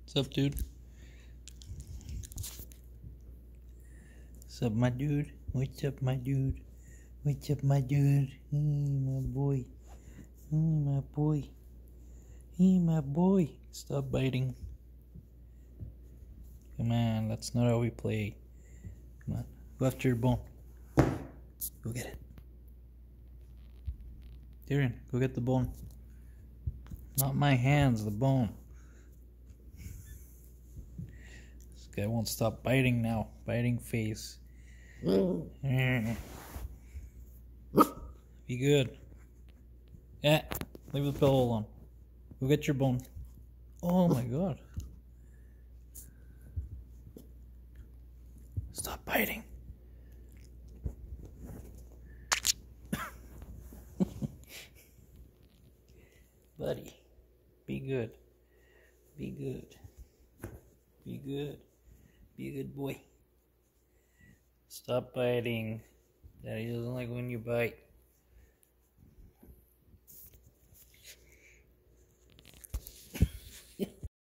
What's up, dude? What's up, my dude? What's up, my dude? What's up, my dude? Hey, my boy. Hey, my boy. Hey, my boy. Stop biting. Come on, that's not how we play. Come on, go after your bone. Go get it. Tyrion, go get the bone. Not my hands, the bone. This guy won't stop biting now. Biting face. Be good. Yeah, leave the pillow alone. Go get your bone. Oh my god. Stop biting. Buddy, be good. Be good. Be good. Be a good boy. Stop biting. Daddy doesn't like when you bite.